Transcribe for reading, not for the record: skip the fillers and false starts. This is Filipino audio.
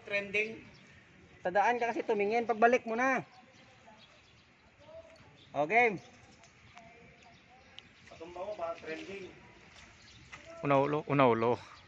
trending. Tadaan ka kasi tumingin, pagbalik mo na. Okay. Patumba mo ba trending? Una ulo.